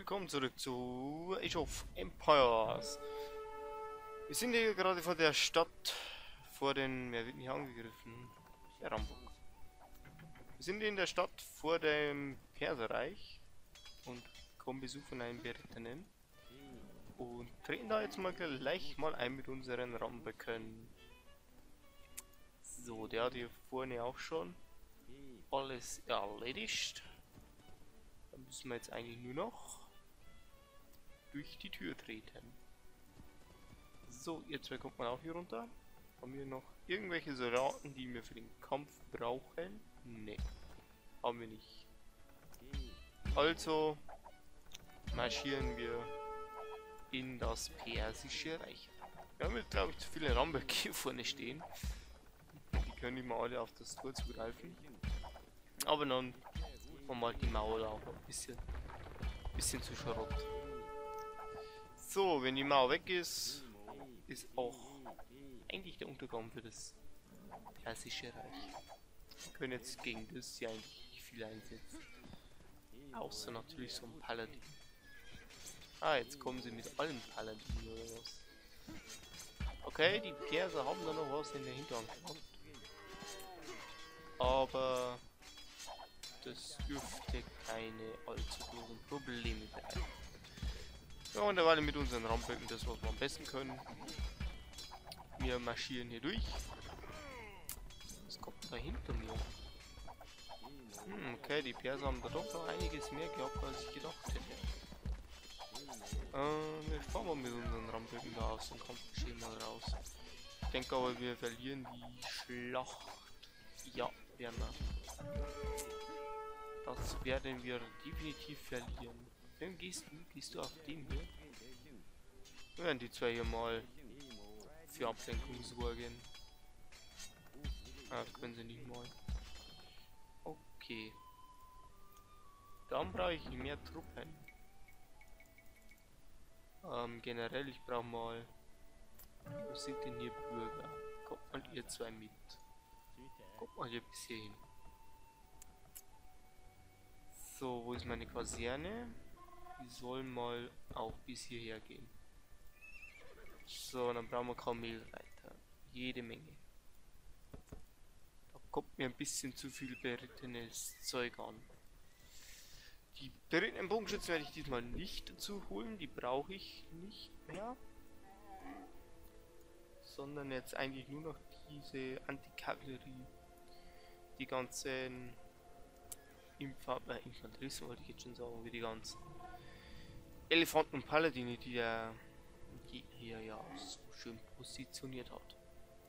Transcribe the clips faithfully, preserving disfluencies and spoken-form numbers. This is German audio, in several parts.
willkommen zurück zu Age of Empires. Wir sind hier gerade vor der Stadt, vor den... Wer wird nicht angegriffen? Der Rambo. Wir sind in der Stadt vor dem Perserreich und kommen Besuch von einem Berittenen. Und treten da jetzt mal gleich mal ein mit unseren Ramböcken. So, der hat hier vorne auch schon alles erledigt. Dann müssen wir jetzt eigentlich nur noch durch die Tür treten. So, ihr zwei kommt man auch hier runter. Haben wir noch irgendwelche Soldaten, die wir für den Kampf brauchen? Ne, haben wir nicht. Also marschieren wir in das Persische Reich. Wir haben jetzt, glaube ich, zu viele Ramböcke hier vorne stehen. Die können nicht mal alle auf das Tor zugreifen. Aber dann machen wir mal die Mauer auch ein bisschen, bisschen zu Schrott. So, wenn die Mauer weg ist, ist auch eigentlich der Untergang für das Persische Reich. Wir können jetzt gegen das ja eigentlich nicht viel einsetzen. Außer natürlich so ein Paladin. Ah, jetzt kommen sie mit allen Paladinen oder was. Okay, die Perser haben da noch was in der Hinterhand gehabt. Aber das dürfte keine allzu großen Probleme bereiten. Ja, und derweil mit unseren Ramböcken das, was wir am besten können. Wir marschieren hier durch. Was kommt da hinter mir? Hm, okay, die Perser haben da doch noch einiges mehr gehabt, als ich gedacht hätte. Äh, wir fahren mal mit unseren Ramböcken da aus dem Kampfgeschehen mal raus. Ich denke aber, wir verlieren die Schlacht. Ja, werden wir. Das werden wir definitiv verlieren. Wem gehst du? Gehst du auf den hier? Wir werden die zwei hier mal für Ablenkung sorgen. Ah, können sie nicht mal. Okay. Dann brauche ich mehr Truppen. Ähm, generell, ich brauche mal... Wo sind denn hier Bürger? Kommt mal ihr zwei mit. Kommt mal hier bis hierhin. So, wo ist meine Kaserne? Die soll mal auch bis hierher gehen. So, dann brauchen wir Kamelreiter. Jede Menge. Da kommt mir ein bisschen zu viel berittenes Zeug an. Die berittenen Bogenschützen werde ich diesmal nicht dazu holen. Die brauche ich nicht mehr. Sondern jetzt eigentlich nur noch diese Antikavallerie. Die ganzen... Infa äh, Infanteristen wollte ich jetzt schon sagen, wie die ganzen Elefanten und Paladine, die der hier ja so schön positioniert hat.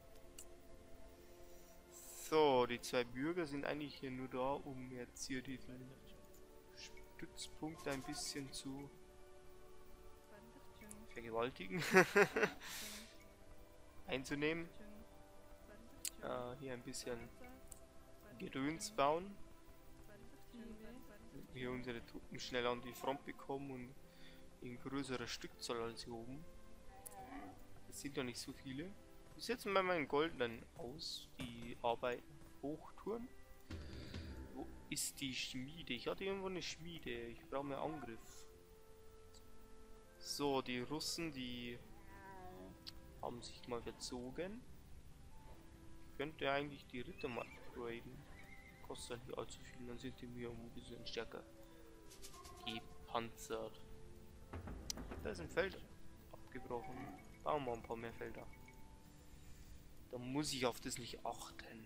So, die zwei Bürger sind eigentlich hier nur da, um jetzt hier diesen Stützpunkt ein bisschen zu vergewaltigen, einzunehmen. Äh, hier ein bisschen Gedöns bauen. Wir unsere Truppen schnell an die Front bekommen und in größerer Stückzahl als hier oben. Es sind ja nicht so viele. Wir setzen bei meinen Goldenen aus, die arbeiten Hochtouren. Wo ist die Schmiede? Ich hatte irgendwo eine Schmiede. Ich brauche mehr Angriff. So, die Russen, die haben sich mal verzogen. Ich könnte eigentlich die Ritter mal upgraden. Kostet nicht allzu viel, dann sind die mir ein bisschen stärker gepanzert. Da ist ein Feld abgebrochen. Bauen wir ein paar mehr Felder. Da muss ich auf das nicht achten.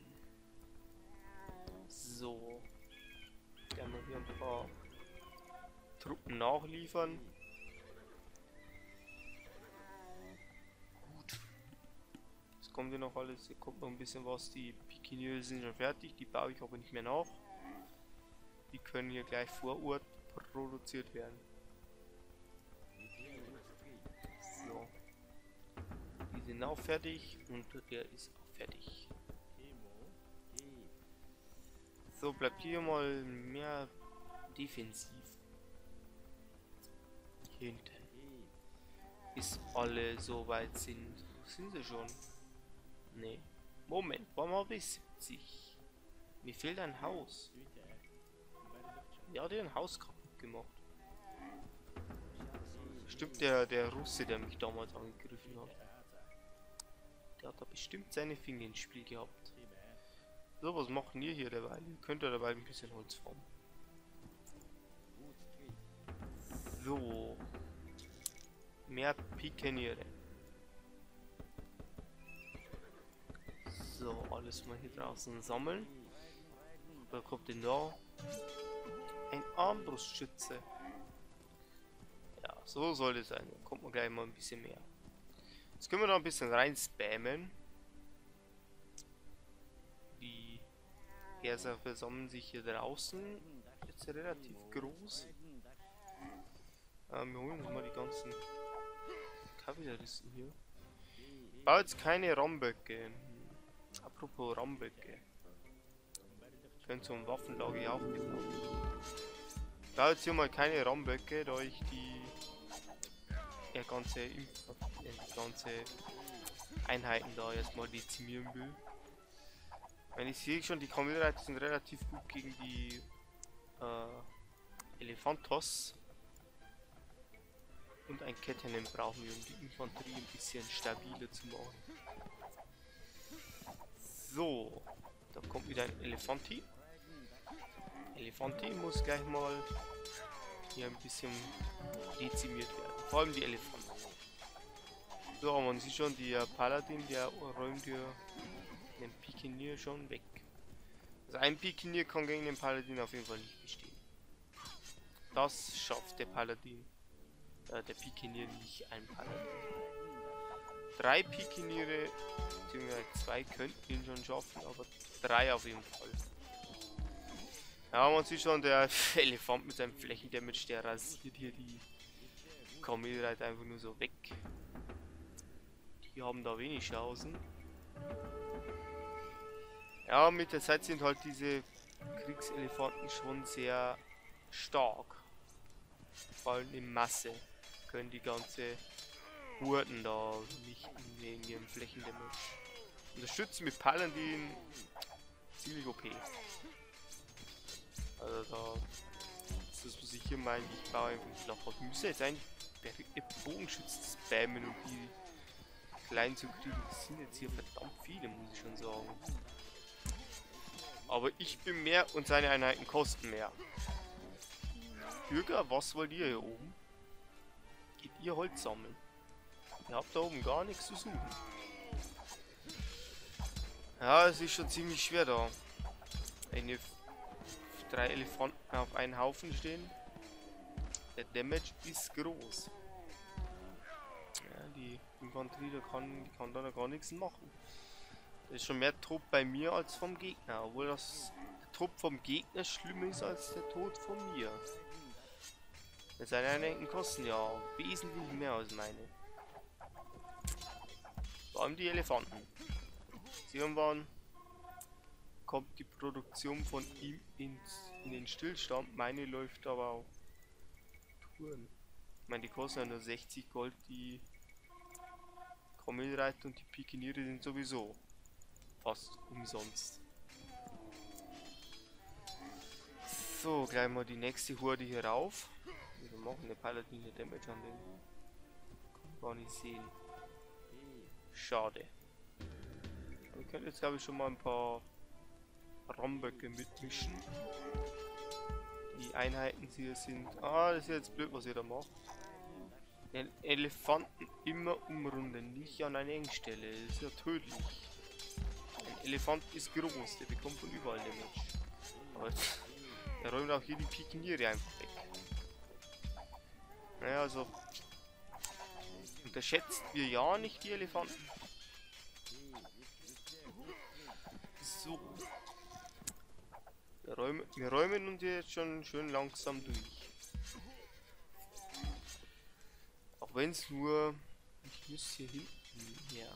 So. Gerne mal hier ein paar Truppen nachliefern. Gut. Es kommt hier noch alles, hier kommt noch ein bisschen was. Die Pikiniere sind schon fertig, die baue ich aber nicht mehr nach. Die können hier gleich vor Ort produziert werden. So. Die sind auch fertig und der ist auch fertig. So, bleibt hier mal mehr defensiv. Hier hinten. Bis alle so weit sind. Wo sind sie schon? Nee. Moment, warum habe ich siebzig? Mir fehlt ein Haus. Wer hat hier ein Haus kaputt gemacht? bestimmt der, der Russe, der mich damals angegriffen hat. Der hat da bestimmt seine Finger ins Spiel gehabt. So, was machen ihr hier dabei? Ihr könnt ja dabei ein bisschen Holz farmen. So. Mehr Pikeniere. So, alles mal hier draußen sammeln. Da kommt denn da? Ein Armbrustschütze. Ja, so soll es sein. Da kommt man gleich mal ein bisschen mehr. Jetzt können wir da ein bisschen rein spammen. Die Berser versammeln sich hier draußen. Jetzt relativ groß. Ähm, wir holen uns mal die ganzen Kavalleristen hier. Ich baue jetzt keine Ramböcke. Hm. Apropos Ramböcke. Können zum Waffenlager auch gebrauchen. Ich baue jetzt hier mal keine Ramböcke, da ich die, ja, ganze, äh, die ganze Einheiten da erstmal dezimieren will. Wenn ich sehe schon, die Kamelreiter sind relativ gut gegen die äh, Elephantos. Und ein Kettenhemd brauchen wir, um die Infanterie ein bisschen stabiler zu machen. So, da kommt wieder ein Elefanti. Elefanti muss gleich mal hier ein bisschen dezimiert werden. Vor allem die Elefanten. So, man sieht schon, der Paladin, der räumt hier den Pikenier schon weg. Also ein Pikenier kann gegen den Paladin auf jeden Fall nicht bestehen. Das schafft der Paladin. Äh, der Pikenier nicht ein Paladin. Drei Pikeniere, beziehungsweise zwei könnten ihn schon schaffen, aber drei auf jeden Fall. Ja, man sieht schon, der Elefant mit seinem Flächendamage, der rasiert hier die Kamelreiter einfach nur so weg. Die haben da wenig Chancen. Ja, mit der Zeit sind halt diese Kriegselefanten schon sehr stark. Vor allem in Masse können die ganze Hurden da nicht in ihrem Flächendamage. Unterstützen mit Paladin ziemlich O P. Also da ist das, was ich hier meine, ich baue einfach flach auf. Ich müsste jetzt eigentlich Bogenschützen spammen, um die klein zu kriegen. Das sind jetzt hier verdammt viele, muss ich schon sagen. Aber ich bin mehr und seine Einheiten kosten mehr. Bürger, was wollt ihr hier oben? Geht ihr Holz sammeln? Ihr habt da oben gar nichts zu suchen. Ja, es ist schon ziemlich schwer da. Eine drei Elefanten auf einen Haufen stehen. Der Damage ist groß. Ja, die Infanterie, da kann, die kann da gar nichts machen. Da ist schon mehr Tod bei mir als vom Gegner, obwohl das der Tod vom Gegner schlimmer ist als der Tod von mir. Seine Einheiten kosten ja wesentlich mehr als meine. Vor allem die Elefanten. Irgendwann kommt die Produktion von ihm ins, in den Stillstand. Meine läuft aber auch Touren. Ich meine, die kosten ja nur sechzig Gold, die Kamelreiter und die Pikeniere sind sowieso fast umsonst. So, gleich mal die nächste Horde hier rauf. Wir machen eine Paladine Damage an den. Kann gar nicht sehen. Schade. Wir können jetzt, glaube ich, schon mal ein paar Ramböcke mitmischen. Die Einheiten hier sind. Ah, das ist jetzt blöd, was ihr da macht. Den Elefanten immer umrunden, nicht an einer Engstelle. Das ist ja tödlich. Ein Elefant ist groß, der bekommt von überall Damage. Aber er räumt auch hier die Pikeniere einfach weg. Naja, also unterschätzt wir ja nicht die Elefanten. So. Wir räumen, wir räumen uns jetzt schon schön langsam durch. Auch wenn es nur... Ich muss hier hinten her.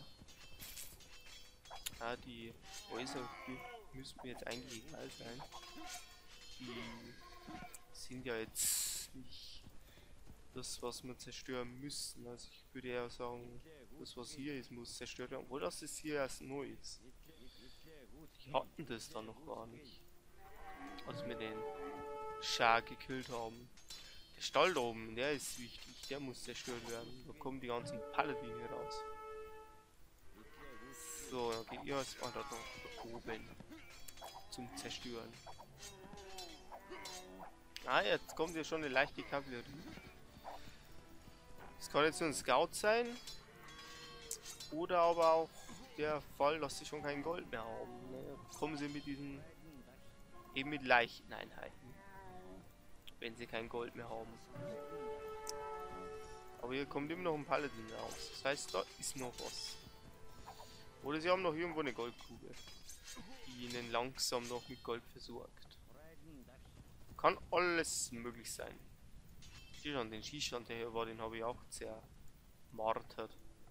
Ah, die Häuser müssen mir jetzt eigentlich egal sein. Die sind ja jetzt nicht das, was wir zerstören müssen. Also ich würde ja sagen, das, was hier ist, muss zerstört werden. Obwohl das ist hier erst neu ist. Die hatten das dann noch gar nicht. Als wir den Schar gekillt haben. Der Stall da oben, der ist wichtig. Der muss zerstört werden. Da kommen die ganzen Paladine raus. So, dann geht ihr jetzt mal da, da oben zum Zerstören. Ah, jetzt kommt ja schon eine leichte Kavallerie. Das kann jetzt nur ein Scout sein. Oder aber auch der Fall, dass sie schon kein Gold mehr haben. Ne? Kommen sie mit diesen, eben mit leichten Einheiten. Wenn sie kein Gold mehr haben. Aber hier kommt immer noch ein Paladin raus. Das heißt, da ist noch was. Oder sie haben noch irgendwo eine Goldkugel, die ihnen langsam noch mit Gold versorgt. Kann alles möglich sein. Hier schon, den Schießstand, der hier war, den habe ich auch zermartert.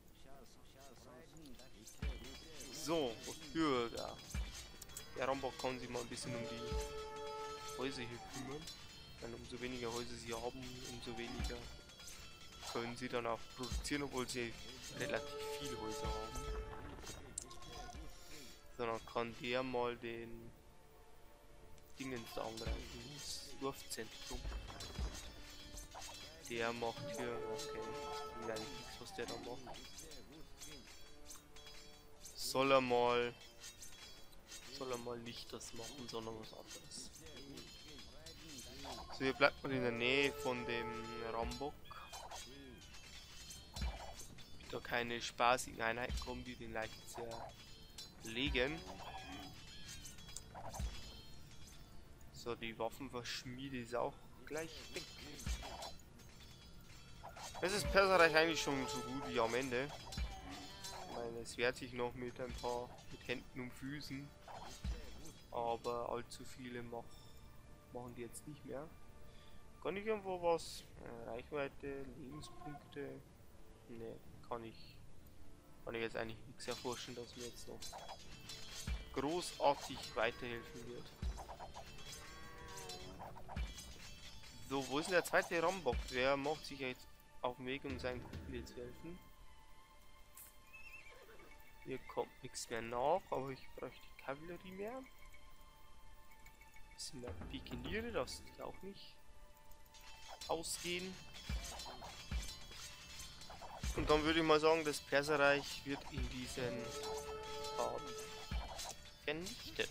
So, Bürger. Der Rambach kann sich mal ein bisschen um die Häuser hier kümmern. Denn umso weniger Häuser sie haben, umso weniger können sie dann auch produzieren, obwohl sie relativ viele Häuser haben. Sondern kann der mal den Dingens da angreifen, das Dorfzentrum. Der macht hier, okay, ich weiß nicht, was der da macht. Soll er mal, soll er mal nicht das machen, sondern was anderes. So, hier bleibt man in der Nähe von dem Rambock. Da keine spaßigen Einheiten kommen, die den leicht zerlegen. So, die Waffenverschmiede ist auch gleich weg. Es ist Perserreich eigentlich schon so gut wie am Ende. Ich meine, es wehrt sich noch mit ein paar, mit Händen und Füßen. Aber allzu viele mach, machen die jetzt nicht mehr. Kann ich irgendwo was? Äh, Reichweite, Lebenspunkte? Ne, kann ich. Kann ich jetzt eigentlich nichts erforschen, dass mir jetzt noch großartig weiterhelfen wird. So, wo ist denn der zweite Rambock? Der macht sich jetzt auf den Weg, um seinen Kumpel zu helfen. Hier kommt nichts mehr nach, aber ich bräuchte Kavallerie mehr. Bisschen mehr Pikiniere, das sieht auch nicht ausgehen. Und dann würde ich mal sagen, das Perserreich wird in diesen Tagen vernichtet.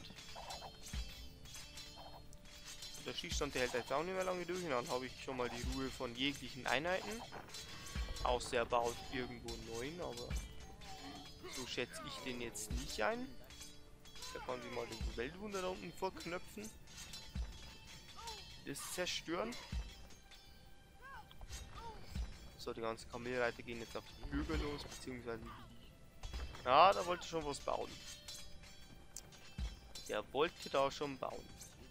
Der Schießstand, der hält jetzt auch nicht mehr lange durch, und dann habe ich schon mal die Ruhe von jeglichen Einheiten. Außer er baut irgendwo einen neuen, aber so schätze ich den jetzt nicht ein. Da kann sich mal den Weltwunder da unten vorknöpfen. Das zerstören. So, die ganzen Kamelreiter gehen jetzt auf die Bürger los, beziehungsweise die... Ja, da wollte schon was bauen. Der wollte da schon bauen.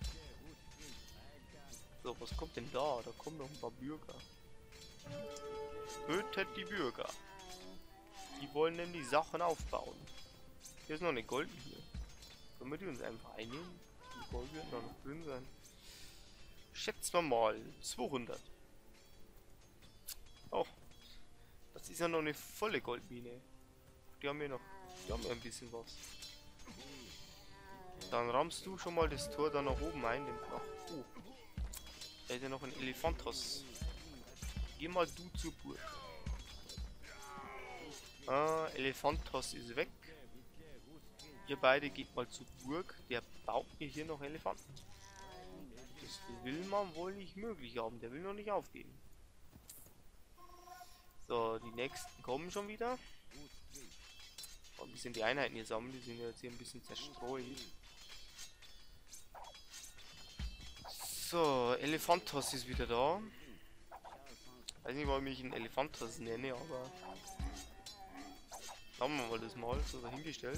So, was kommt denn da? Da kommen noch ein paar Bürger. Tötet die Bürger. Die wollen nämlich Sachen aufbauen. Hier ist noch eine Goldmine. Können wir die uns einfach einnehmen? Die Gold wird noch drin sein. Schätzen wir mal zweihundert. Oh, das ist ja noch eine volle Goldmine. Die haben wir noch, die haben ja ein bisschen was. Dann rammst du schon mal das Tor da nach oben ein. Den Ach, oh, da ist ja noch ein Elefantos. Geh mal du zur Burg. Ah, Elefantos ist weg. Ihr beide geht mal zur Burg. Der baut mir hier noch Elefanten. Das will man wohl nicht möglich haben. Der will noch nicht aufgeben. So, die nächsten kommen schon wieder. Ein bisschen die Einheiten hier sammeln. Die sind jetzt hier ein bisschen zerstreut. So, Elefantos ist wieder da. Weiß nicht, warum ich ihn Elefantos nenne, aber haben wir mal das mal so dahingestellt.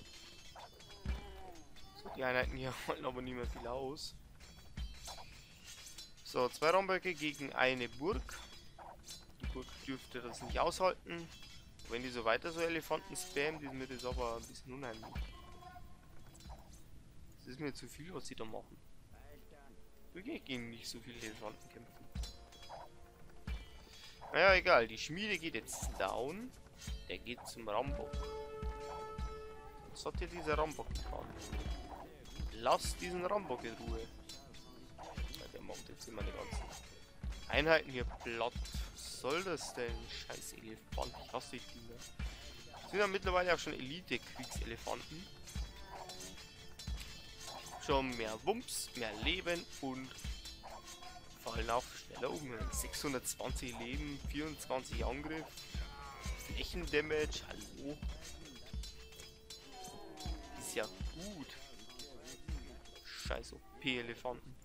So, die Einheiten hier halten aber nicht mehr viel aus. So, zwei Raumböcke gegen eine Burg. Die Burg dürfte das nicht aushalten. Wenn die so weiter so Elefanten spammen, ist mir das aber ein bisschen unheimlich. Das ist mir zu viel, was sie da machen. Wirklich gegen nicht so viele Elefanten kämpfen. Naja, egal. Die Schmiede geht jetzt down. Der geht zum Rambock. Was hat hier dieser Rambock getan? Lass diesen Rambock in Ruhe. Ja, der macht jetzt immer die ganzen Einheiten hier platt. Was soll das denn? Scheiß Elefant, ich hasse die Dinger. Sind ja mittlerweile auch schon Elite-Kriegselefanten. Schon mehr Wumms, mehr Leben und fallen auch schneller um. sechshundertzwanzig Leben, vierundzwanzig Angriff, Flächendamage, hallo. Ist ja gut. Scheiß O P-Elefanten.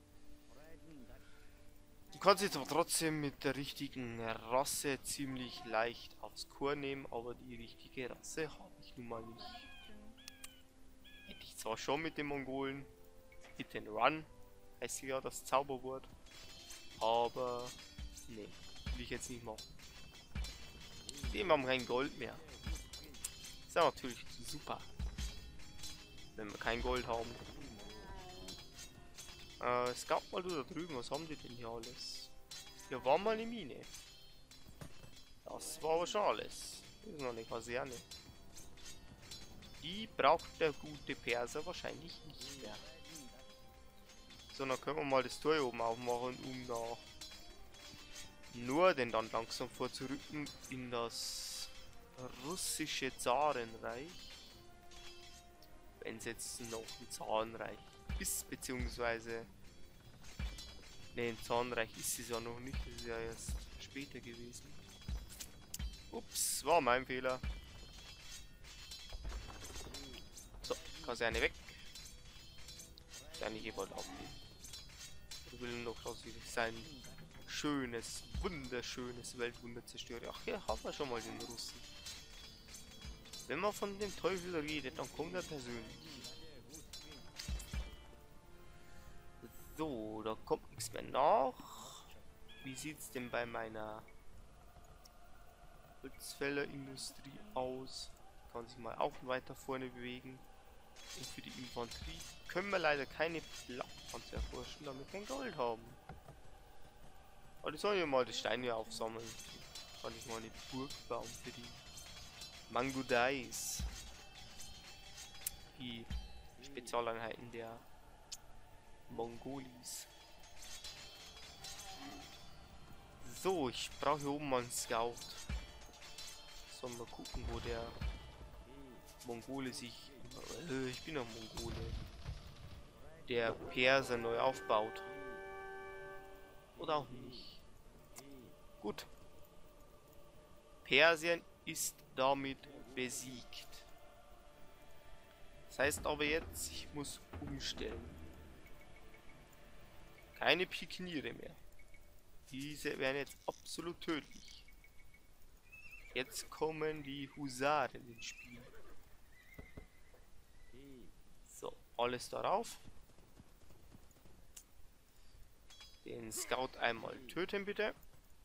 Du kannst jetzt aber trotzdem mit der richtigen Rasse ziemlich leicht aufs Korn nehmen, aber die richtige Rasse habe ich nun mal nicht. Hätte ich zwar schon mit den Mongolen, mit den Run, heißt ja das Zauberwort, aber nee, will ich jetzt nicht machen. Die haben kein Gold mehr. Ist ja natürlich super, wenn wir kein Gold haben. Äh, es gab mal da drüben, was haben die denn hier alles? Hier war mal eine Mine. Das war aber schon alles. Das ist noch eine Kaserne. Die braucht der gute Perser wahrscheinlich nicht mehr. So, dann können wir mal das Tor hier oben aufmachen, um nach Norden dann langsam vorzurücken in das russische Zarenreich. Wenn es jetzt noch ein Zarenreich ist, beziehungsweise ne, ein Zarenreich ist es ja noch nicht, das ist ja erst später gewesen. Ups, war mein Fehler. So, Kaserne weg. Kann ich jeweils aufnehmen. Ich will noch, dass ich sein schönes, wunderschönes Weltwunder zerstöre. Ach, hier haben wir schon mal den Russen. Wenn man von dem Teufel redet, dann kommt er persönlich. So, da kommt nichts mehr nach. Wie sieht es denn bei meiner Holzfällerindustrie aus? Kann sich mal auch weiter vorne bewegen. Und für die Infanterie können wir leider keine Flakpanzer erforschen, damit wir kein Gold haben. Aber die sollen ja mal die Steine aufsammeln. Kann ich mal eine Burg bauen für die Mangudais. Die Spezialeinheiten der Mongolis. So, ich brauche hier oben mal einen Scout. Sollen wir gucken, wo der Mongole sich... Äh, ich bin ein Mongole. Der Perser neu aufbaut. Oder auch nicht. Gut. Persien ist damit besiegt. Das heißt aber jetzt, ich muss umstellen. Keine Pikniere mehr. Diese werden jetzt absolut tödlich. Jetzt kommen die Husaren ins Spiel. So, alles darauf. Den Scout einmal töten bitte.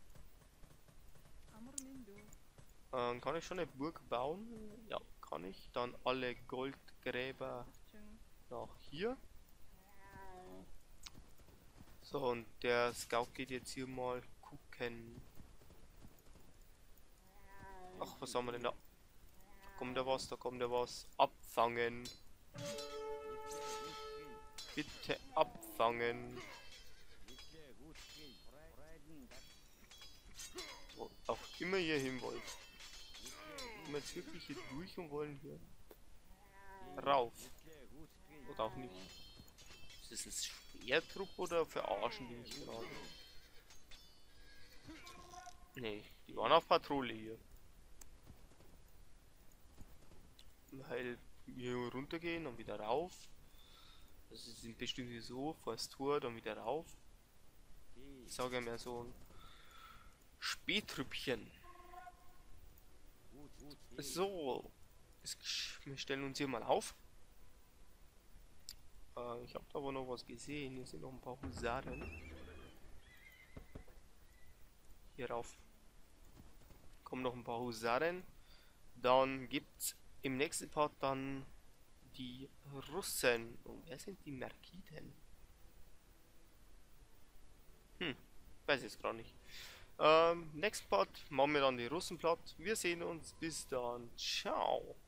Ähm, kann ich schon eine Burg bauen? Ja, kann ich. Dann alle Goldgräber nach hier. So, und der Scout geht jetzt hier mal gucken. Ach, was haben wir denn da? Da kommt da was, da kommt da was. Abfangen. Bitte abfangen. Wo auch immer ihr hin wollt. Kommen wir jetzt wirklich hier durch und wollen hier rauf. Oder auch nicht. Ist das ein Schwertrupp oder verarschen die mich gerade? Nee, die waren auf Patrouille hier. Weil wir runtergehen und wieder rauf. Also sie sind bestimmt hier so, vor das Tor, dann wieder rauf. Ich sage mir so ein Spätrüppchen. So, es, wir stellen uns hier mal auf. Äh, ich habe aber noch was gesehen. Hier sind noch ein paar Husaren. Hier rauf kommen noch ein paar Husaren. Dann gibt's im nächsten Part dann die Russen. Und wer sind die Merkiten? Hm, weiß jetzt gar nicht. Ähm, nächsten Part machen wir dann die Russen platt. Wir sehen uns. Bis dann. Ciao.